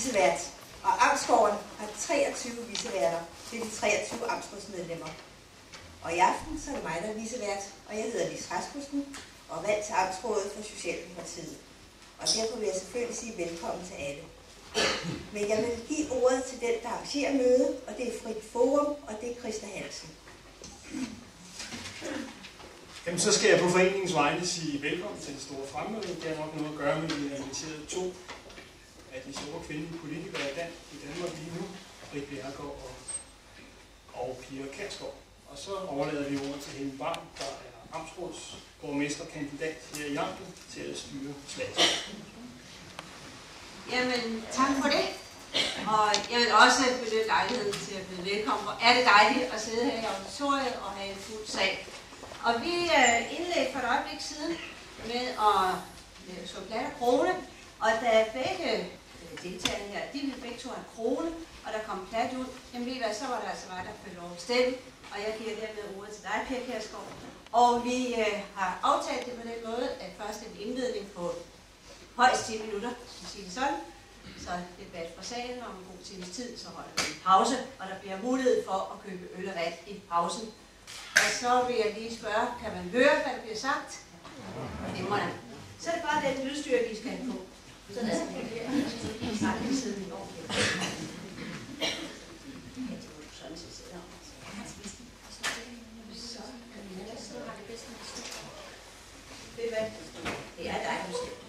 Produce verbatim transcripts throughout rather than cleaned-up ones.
vicevært, og Amtsgården har treogtyve viceværter. Det er de treogtyve amtsrådsmedlemmer. Og i aften så er det mig, der er vicevært, og jeg hedder Lis Rasmussen og er valgt til Amtsrådet for Socialdemokratiet. Og derfor vil jeg selvfølgelig sige velkommen til alle. Men jeg vil give ordet til den, der arrangerer mødet, og det er Frit Forum, og det er Christa Hansen. Jamen, så skal jeg på foreningens vegne sige velkommen til det store fremmøde. Det har nok noget at gøre med, at vi har inviteret to af de store kvindelige politikere i, Dan i Danmark lige nu, Britt Bjerregaard og, og Pia Kjærsgaard. Og så overlader vi ordet til Helle Bang, der er amtsrådsborgmesterkandidat her i Amtet, til at styre Slagelse. Jamen, tak for det. Og jeg vil også benytte lejligheden til at byde velkommen. Og er det dejligt at sidde her i auditoriet og have en fuld sag. Og vi indledte for et øjeblik siden med at slå plat og krone. Og da begge deltagerne her, de ville begge to have krone, og der kom plat ud, jamen ved I hvad, så var der altså mig, der fik lov at stemme. Og jeg giver dermed ordet til dig, Pia Kjærsgaard. Og vi øh, har aftalt det på den måde, at først en indledning på højst ti minutter, skal vi sige det sådan. Så debat fra salen om en god times tid, så holder vi en pause, og der bliver mulighed for at købe øl og vand i pausen. Og så vil jeg lige spørge, kan man høre, hvad der bliver sagt? Det må der. Så er det bare den lydstyre, vi skal have på. Sådan er det. Sådan er det siden i år. Det er dig, du siger.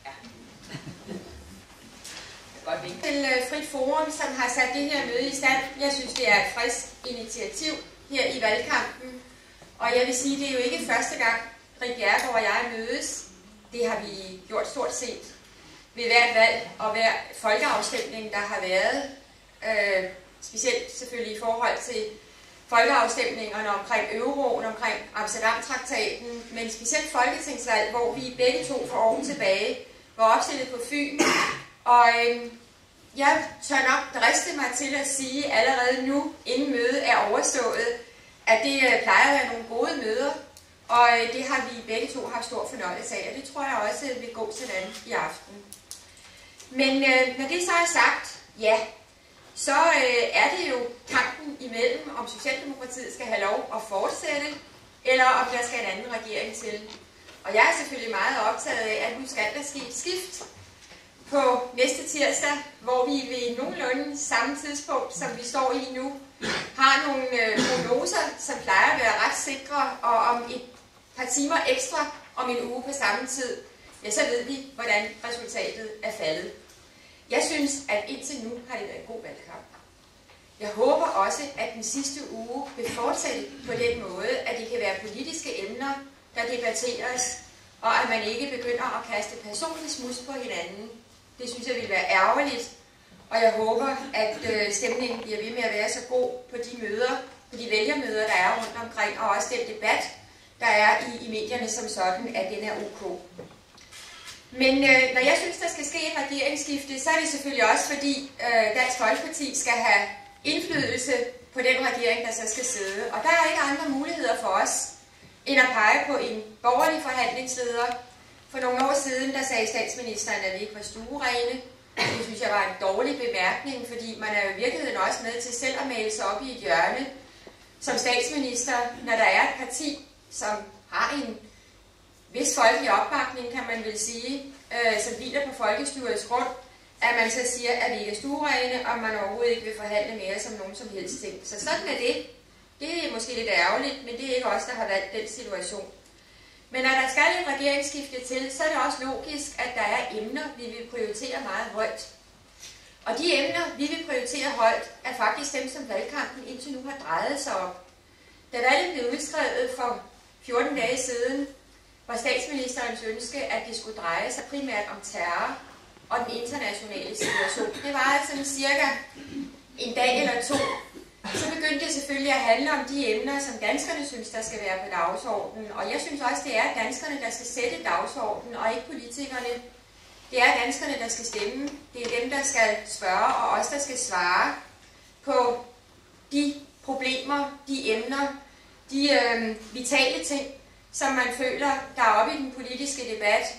Til Frit Forum, som har sat det her møde i stand. Jeg synes, det er et frisk initiativ her i valgkampen. Og jeg vil sige, det er jo ikke første gang, Britt Bjerregaard og jeg mødes. Det har vi gjort stort set ved hvert valg og hver folkeafstemning, der har været. Øh, specielt selvfølgelig i forhold til folkeafstemningerne omkring euroen, omkring Amsterdam-traktaten, men specielt folketingsvalg, hvor vi begge to for år tilbage var opstillet på Fyn. Og øh, jeg tør nok driste mig til at sige allerede nu, inden mødet er overstået, at det øh, plejer at være nogle gode møder, og øh, det har vi begge to haft stor fornøjelse af, og det tror jeg også vil gå til land i aften. Men øh, når det så er sagt, ja, så øh, er det jo kampen imellem, om Socialdemokratiet skal have lov at fortsætte, eller om der skal en anden regering til. Og jeg er selvfølgelig meget optaget af, at nu skal der ske et skift på næste tirsdag, hvor vi ved nogenlunde samme tidspunkt, som vi står i nu, har nogle øh, prognoser, som plejer at være ret sikre, og om et par timer ekstra om en uge på samme tid, ja, så ved vi, hvordan resultatet er faldet. Jeg synes, at indtil nu har det været en god valgkamp. Jeg håber også, at den sidste uge vil fortsætte på den måde, at det kan være politiske emner, der debatteres, og at man ikke begynder at kaste personlig smuds på hinanden. Det synes jeg vil være ærgerligt, og jeg håber, at øh, stemningen bliver ved med at være så god på de møder, på de vælgermøder, der er rundt omkring, og også den debat, der er i, i medierne som sådan, at den er ok. Men øh, når jeg synes, der skal ske et regeringsskifte, så er det selvfølgelig også, fordi øh, Dansk Folkeparti skal have indflydelse på den regering, der så skal sidde. Og der er ikke andre muligheder for os, end at pege på en borgerlig forhandlingsleder. For nogle år siden, der sagde statsministeren, at vi ikke var stuerene. Det synes jeg var en dårlig bemærkning, fordi man er jo i virkeligheden også med til selv at male sig op i et hjørne som statsminister, når der er et parti, som har en vis folkelig opbakning, kan man vel sige, øh, som hviler på folkestyrets grund, at man så siger, at vi ikke er stuerene, og man overhovedet ikke vil forhandle mere som nogen som helst ting. Så sådan er det. Det er måske lidt ærgerligt, men det er ikke os, der har valgt den situation. Men når der skal et regeringsskifte til, så er det også logisk, at der er emner, vi vil prioritere meget højt. Og de emner, vi vil prioritere højt, er faktisk dem, som valgkampen indtil nu har drejet sig om. Da valget blev udskrevet for fjorten dage siden, var statsministerens ønske, at det skulle dreje sig primært om terror og den internationale situation. Det var altså cirka en dag eller to. Så begyndte det selvfølgelig at handle om de emner, som danskerne synes, der skal være på dagsordenen. Og jeg synes også, det er danskerne, der skal sætte dagsordenen, og ikke politikerne. Det er danskerne, der skal stemme. Det er dem, der skal spørge, og os, der skal svare på de problemer, de emner, de øh, vitale ting, som man føler, der er oppe i den politiske debat.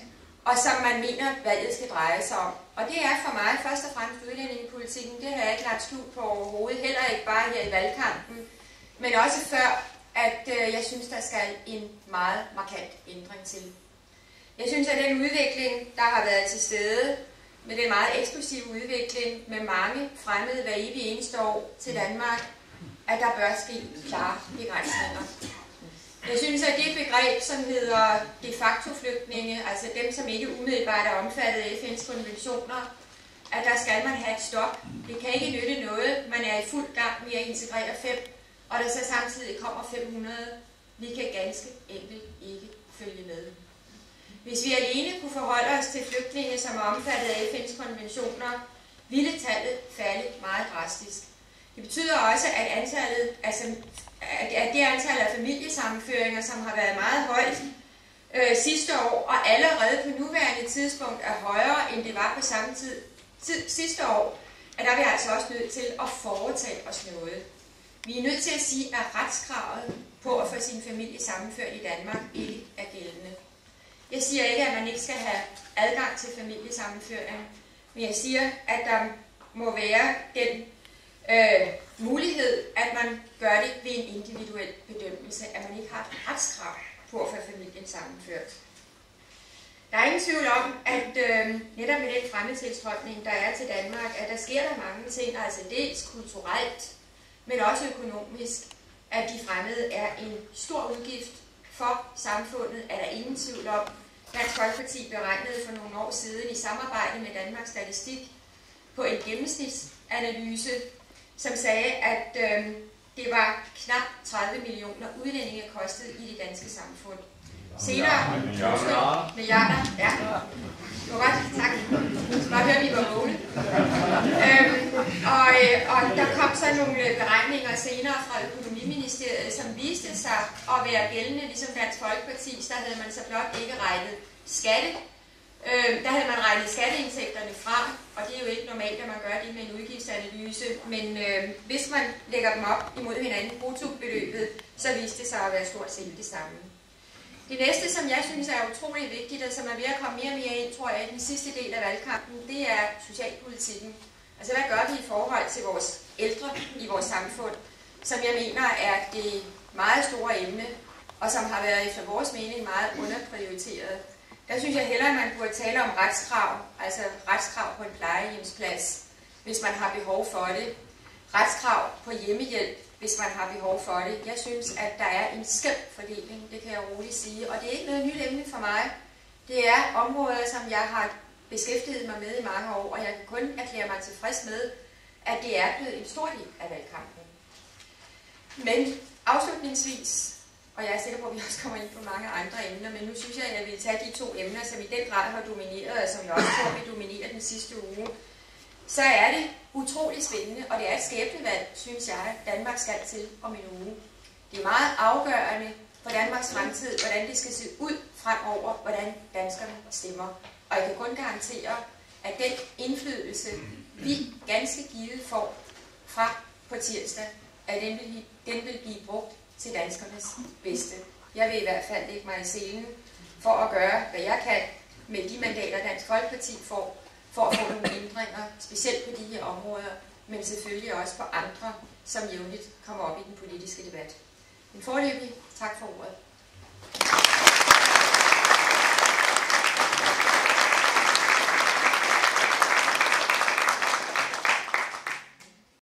og som man mener, valget skal dreje sig om. Og det er for mig først og fremmest udlændingepolitikken. Det har jeg ikke lagt skjul på overhovedet, heller ikke bare her i valgkampen, men også før, at øh, jeg synes, der skal en meget markant ændring til. Jeg synes, at den udvikling, der har været til stede, med den meget eksplosive udvikling med mange fremmede hver evig eneste år til Danmark, at der bør ske klare begrænsninger. Jeg synes, at det begreb, som hedder de facto flygtninge, altså dem, som ikke umiddelbart er omfattet af F N's konventioner, at der skal man have et stop. Det kan ikke nytte noget. Man er i fuld gang med at integrere fem, og der så samtidig kommer fem hundrede. Vi kan ganske enkelt ikke følge med. Hvis vi alene kunne forholde os til flygtninge, som er omfattet af F N's konventioner, ville tallet falde meget drastisk. Det betyder også, at antallet, altså, at det antal af familiesammenføringer, som har været meget højt øh, sidste år, og allerede på nuværende tidspunkt er højere, end det var på samme tid, tid sidste år, at der er vi altså også nødt til at foretage os noget. Vi er nødt til at sige, at retskravet på at få sin familie sammenført i Danmark ikke er gældende. Jeg siger ikke, at man ikke skal have adgang til familiesammenføring, men jeg siger, at der må være den øh, mulighed, at man gør det ved en individuel bedømmelse, at man ikke har et retskrav på at få familien sammenført. Der er ingen tvivl om, at øh, netop med den fremmedtilstrømning, der er til Danmark, at der sker der mange ting, altså dels kulturelt, men også økonomisk, at de fremmede er en stor udgift for samfundet, er der ingen tvivl om. Dansk Folkeparti beregnede for nogle år siden i samarbejde med Danmarks Statistik på en gennemsnitsanalyse, som sagde, at øh, det var knap tredive millioner udlændinge kostet i det danske samfund. Senere... Milliarder. Milliarder, ja. Det var godt, tak. Så bare høre, vi var vågne. øhm, og, og der kom så nogle beregninger senere fra Økonomiministeriet, som viste sig at være gældende, ligesom Dansk Folkeparti, der havde man så blot ikke regnet skatte. Øhm, der havde man regnet skatteindtægterne fra, og det er jo ikke normalt, at man gør det med en udgiftsanalyse, men øh, hvis man lægger dem op imod hinanden, bruttobeløbet, så viste det sig at være stort set det samme. Det næste, som jeg synes er utrolig vigtigt, og som er ved at komme mere og mere ind, tror jeg, i den sidste del af valgkampen, det er socialpolitikken. Altså, hvad gør vi i forhold til vores ældre i vores samfund, som jeg mener er det meget store emne, og som har været efter vores mening meget underprioriteret. Der synes jeg hellere, at man burde tale om retskrav, altså retskrav på en plejehjemsplads, hvis man har behov for det. Retskrav på hjemmehjælp, hvis man har behov for det. Jeg synes, at der er en skæv fordeling, det kan jeg roligt sige. Og det er ikke noget nyt emne for mig. Det er områder, som jeg har beskæftiget mig med i mange år, og jeg kan kun erklære mig tilfreds med, at det er blevet en stor del af valgkampen. Men afslutningsvis, og jeg er sikker på, at vi også kommer ind på mange andre emner, men nu synes jeg, at jeg vil tage de to emner, som i den grad har domineret, og som jeg også tror vil dominere den sidste uge. Så er det utrolig spændende, og det er et skæbnevalg, synes jeg, Danmark skal til om en uge. Det er meget afgørende for Danmarks fremtid, hvordan det skal se ud fremover, hvordan danskerne stemmer. Og jeg kan kun garantere, at den indflydelse, vi ganske givet får fra på tirsdag, at den vil, den vil blive brugt til danskernes bedste. Jeg vil i hvert fald lægge mig i scenen for at gøre, hvad jeg kan med de mandater, Dansk Folkeparti får, for at få nogle ændringer, specielt på de her områder, men selvfølgelig også på andre, som jævnligt kommer op i den politiske debat. Men foreløbig, tak for ordet.